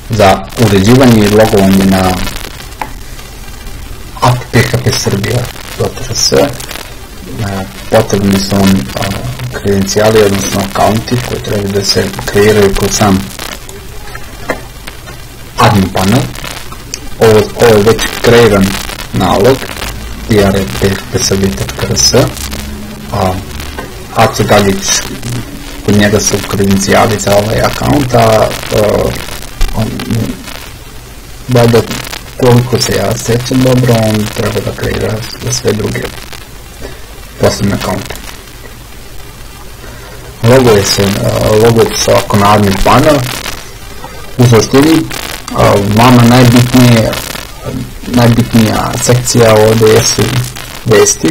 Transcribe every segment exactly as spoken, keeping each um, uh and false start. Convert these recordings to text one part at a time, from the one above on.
za uređivanje i logovanje na app P H P Srbija dot R S. Potrebni su vam kredencijali, odnosno akaunti koji treba da se kreiraju kroz sam admin panel. Ovo, ovo je već kreiran nalog P R P H P Srbija dot R S. Aco Gagić, kod njega su kredencijali za ovaj akaunt, a da koliko se ja sećam dobro, on treba da kreira za sve druge posebne akaunte. Loguje se, loguje se ovako na admin panel. U suštini, vama najbitnije, najbitnija sekcija ovdje jesu vesti,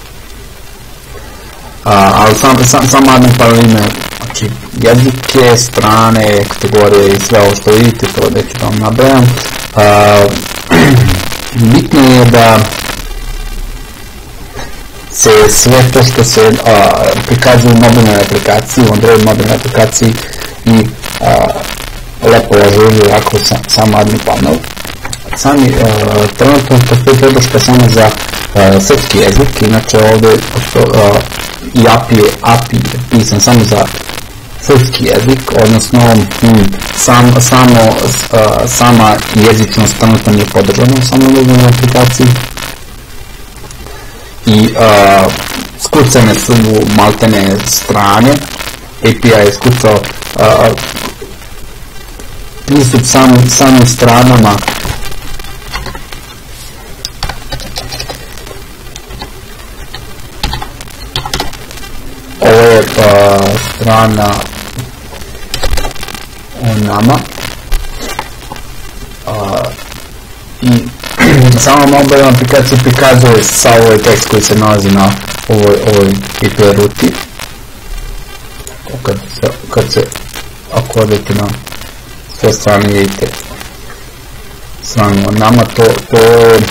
ali sam, sam, sam admin panel ima znači, jezike, strane, kategorije i sve ovo što vidite, to da ću vam nabrajam. Bitno je da se sve to što se a, prikazuje u mobilnoj aplikaciji, u Android mobilnoj aplikaciji i a, lepo ažuruje ovako sam, sam admin panel. Sami a, trenutno postoji podrška samo za a, srpski jezik, inače ovdje posto, a, i A P I je, A P I je pisan samo za srpski jezik, odnosno hmm, sam, samo, a, sama jezičnost trenutno nije podržana u samoj mobilnoj aplikaciji. I uh, skucane su maltene strane, A P I je skucao uh, pristup sam, samim stranama ovo je uh, strana o nama uh, i sama mobilna aplikacija prikazuje sa ovaj tekst koji se nalazi na ovoj, ovoj I P ruti. Kad se, kad se ako odete na sve strane vidite stranu od nama, to, to je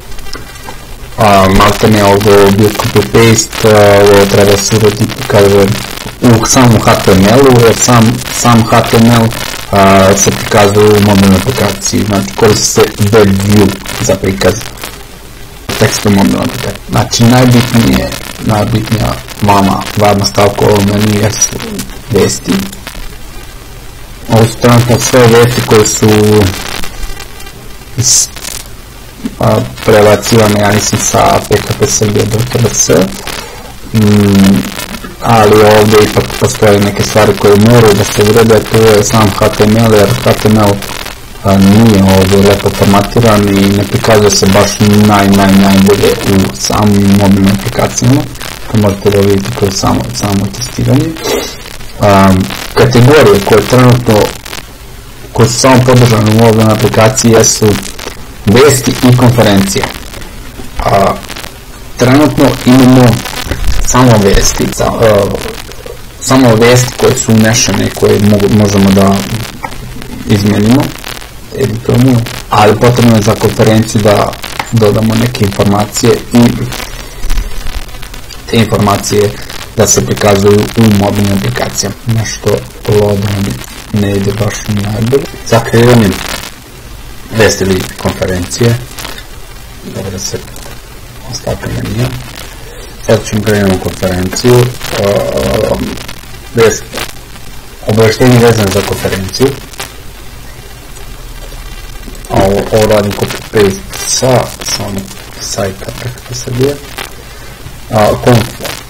maltene ovdje bio copy-paste, ovo treba se uraditi kaže u samom H T M L-u, jer sam, sam H T M L a, se prikazuje u mobilnoj aplikaciji, znači koristi se web view za prikaz teksta u mobilnoj aplikaciji. Znači najbitnije, najbitnija vama varna stavka u ovom menu jesu vesti. Ovo su trenutno sve vesti koje su iz, a, prebacivane, ja mislim, sa P H P Srbija dot R S. Mm, ali ovdje ipak postoje neke stvari koje moraju da se urede, to je sam H T M L, jer H T M L a, nije ovdje lepo formatiran i ne prikazuje se baš naj, naj, najbolje u samim mobilnim aplikacijama, to možete da vidite kroz samo, samo testiranje. A, kategorije koje trenutno koje su samo podržane u mobilnoj aplikaciji jesu vesti i konferencije. A, trenutno imamo samo vesti, sa, uh, samo vesti koje su unešene, koje mogu, možemo da izmenimo, editujemo, ali potrebno je za konferenciju da dodamo neke informacije i te informacije da se prikazuju u mobilnim aplikacijama, na što loadanje ne ide baš najbolje. Za kreiranje vesti ili konferencije, da se ostavka menija. Sad ćemo krenemo konferenciju, uh, vest, obaveštenje vezane za konferenciju. Ovo, ovo radim copy-paste sa samog sajta P H P Srbije. Uh, conf.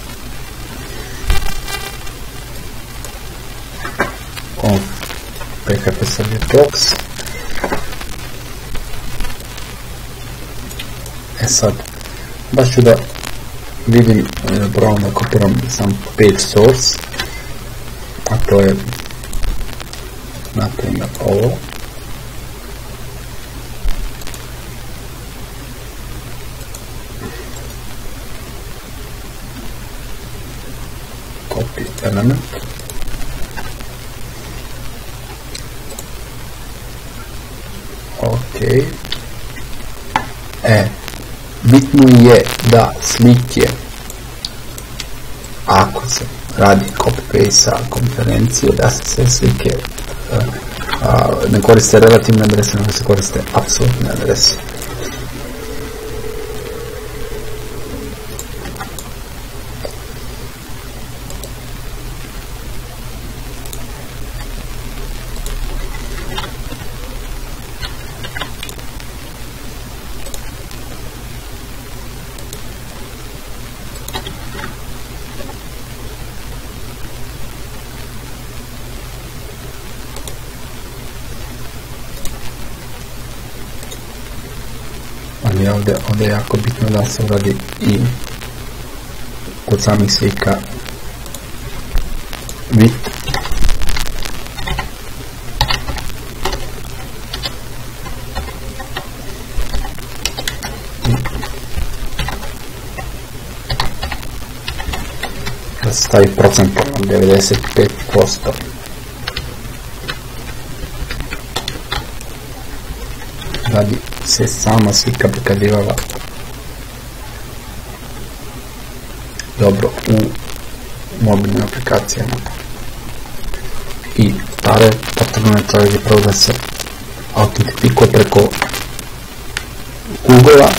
Conf. P H P Srbije talks. E sad, baš ću da vidim, probam da kopiram sam page source, a to je na primjer ovo. Copy element. Ok. E, bitno je da slike, ako se radi copy-paste sa konferencije, da se sve slike uh, uh, ne koriste relativne adrese, nego se koriste apsolutne adrese. Ali ovdje, ovdje je jako bitno da se uradi i kod samih slika width da se stavi procentalno devedeset pet posto. Da bi se sama slika prikazivala dobro u mobilnim aplikacijama. I stare potrebno je čovjek je prvo da se autentifikuje preko Google-a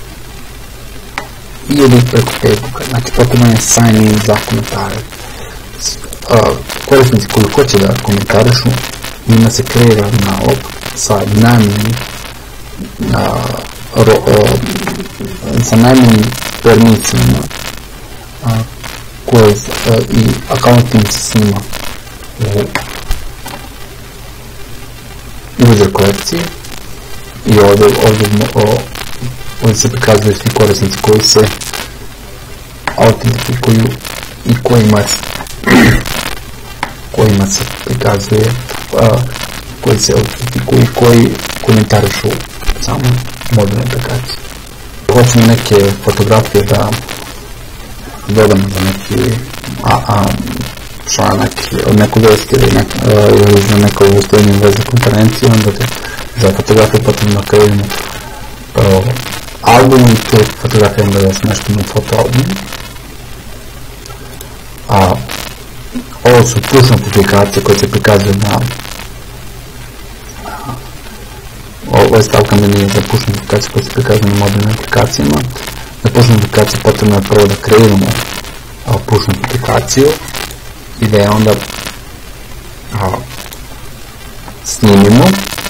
ili preko Facebooka. Znači potrebno je sign in za komentare. Korisnici koji hoće da komentarišu, njima se kreira nalog sa najmanjim Uh, ro, uh, sa najmanjim permisijama uh, koje uh, i akauntim se snima u user kolekciji i ovdje, ovdje, ovdje, ovdje se prikazuju svi korisnici koji se autentifikuju i kojima, kojima se prikazuje uh, koji se autentifikuju i koji komentarišu samo mobilnu aplikaciju. Hoćemo neke fotografije da dodamo za neki a, a, članak od neku vest ili, nek, uh, ili za neko ustavljanje veze konferencije, onda te, za fotografije potrebno da kreiramo uh, album i te fotografije onda da smeštimo u fotoalbum. A ovo su push notifikacije koje se prikazuju na ovo je stavka menija za push notifikacije koje se prikazuju na mobilnim aplikacijama. Za push notifikacije potrebno je prvo da kreiramo push notifikaciju i da je onda a, snimimo.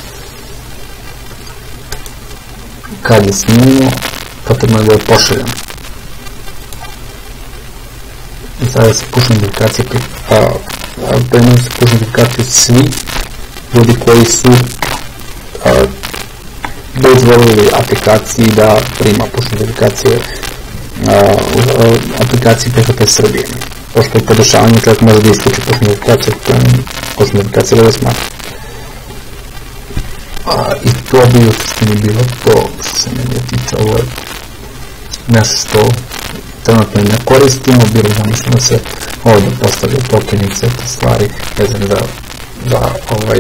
Kad je snimimo, potrebno je da je pošaljamo. I sada se push notifikacije primaju se push notifikacije svi ljudi koji su a, dozvolili aplikaciji da prima push notifikacije u aplikaciji P H P Srbije. Pošto je podešavanje, čovjek može da isključi push notifikacije, push notifikacije da smatra. I to bi u suštini bilo to što se meni tiče. Ovo je nešto što trenutno ne koristimo, bilo zamišljeno se ovdje postavlja tokenice, te stvari vezane za, za ovaj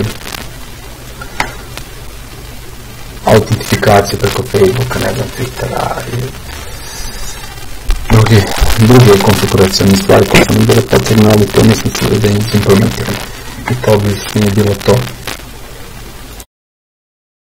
autentifikaciju preko Facebooka, ne znam, Twittera i druge, druge konfiguracijone stvari koje su mi bile potrebne, ali to nismo cijeli da implementiramo. I to bi nije bilo to.